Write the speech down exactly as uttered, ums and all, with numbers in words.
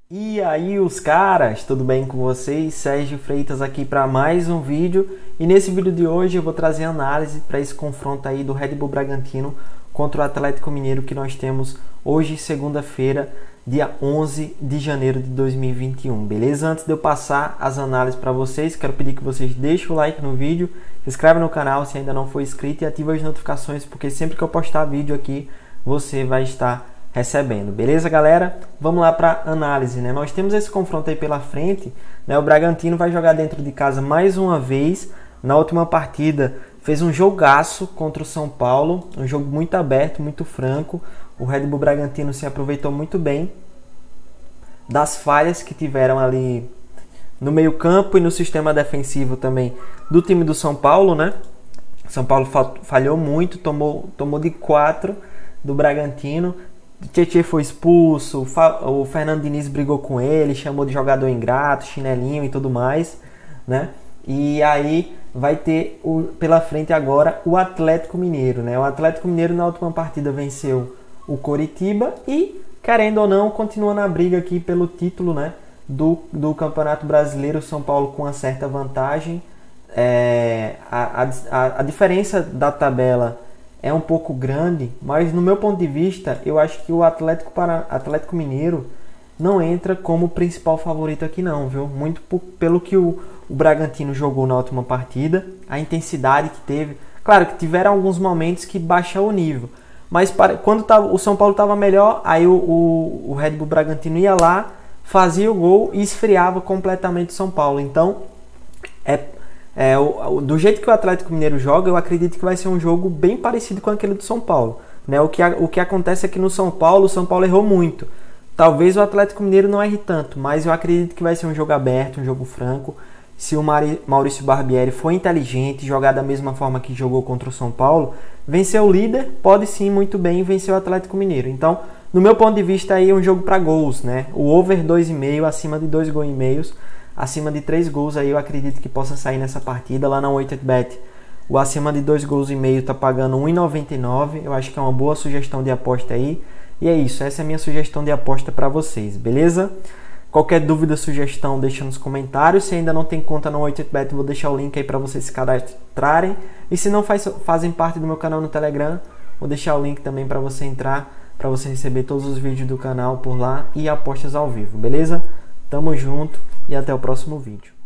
E aí os caras, tudo bem com vocês? Sérgio Freitas aqui para mais um vídeo, e nesse vídeo de hoje eu vou trazer análise para esse confronto aí do Red Bull Bragantino contra o Atlético Mineiro que nós temos hoje, segunda-feira, dia onze de janeiro de dois mil e vinte e um, beleza? Antes de eu passar as análises para vocês, quero pedir que vocês deixem o like no vídeo, se inscreve no canal se ainda não for inscrito e ative as notificações, porque sempre que eu postar vídeo aqui, você vai estar recebendo, beleza, galera? Vamos lá para análise, né? Nós temos esse confronto aí pela frente, né? O Bragantino vai jogar dentro de casa mais uma vez. Na última partida fez um jogaço contra o São Paulo, um jogo muito aberto, muito franco. O Red Bull Bragantino se aproveitou muito bem das falhas que tiveram ali no meio-campo e no sistema defensivo também do time do São Paulo, né? São Paulo falhou muito, tomou, tomou de quatro do Bragantino. Tietê foi expulso, o Fernando Diniz brigou com ele, chamou de jogador ingrato, chinelinho e tudo mais, né? E aí vai ter o, pela frente agora o Atlético Mineiro, né? O Atlético Mineiro na última partida venceu o Coritiba e, querendo ou não, continua na briga aqui pelo título, né? Do, do Campeonato Brasileiro. São Paulo com uma certa vantagem. É, a, a, a diferença da tabela é um pouco grande, mas no meu ponto de vista, eu acho que o Atlético, para, Atlético Mineiro não entra como principal favorito aqui não, viu? Muito por, pelo que o, o Bragantino jogou na última partida, a intensidade que teve. Claro que tiveram alguns momentos que baixou o nível, mas para, quando tava, o São Paulo estava melhor, aí o, o, o Red Bull Bragantino ia lá, fazia o gol e esfriava completamente o São Paulo. Então, é... É, o, do jeito que o Atlético Mineiro joga, eu acredito que vai ser um jogo bem parecido com aquele do São Paulo, né? O que, o que acontece é que no São Paulo, o São Paulo errou muito. Talvez o Atlético Mineiro não erre tanto, mas eu acredito que vai ser um jogo aberto, um jogo franco. Se o Maurício Barbieri for inteligente, jogar da mesma forma que jogou contra o São Paulo, vencer o líder, pode sim muito bem vencer o Atlético Mineiro. Então, no meu ponto de vista, aí é um jogo para gols, né? O over dois vírgula cinco, acima de dois gols e meios. Acima de três gols aí eu acredito que possa sair nessa partida. Lá na oito bet, o acima de dois gols e meio tá pagando um real e noventa e nove centavos. Eu acho que é uma boa sugestão de aposta aí. E é isso, essa é a minha sugestão de aposta para vocês, beleza? Qualquer dúvida, sugestão, deixa nos comentários. Se ainda não tem conta na oito bet, vou deixar o link aí para vocês se cadastrarem. E se não faz, fazem parte do meu canal no Telegram, vou deixar o link também para você entrar, para você receber todos os vídeos do canal por lá e apostas ao vivo, beleza? Tamo junto e até o próximo vídeo.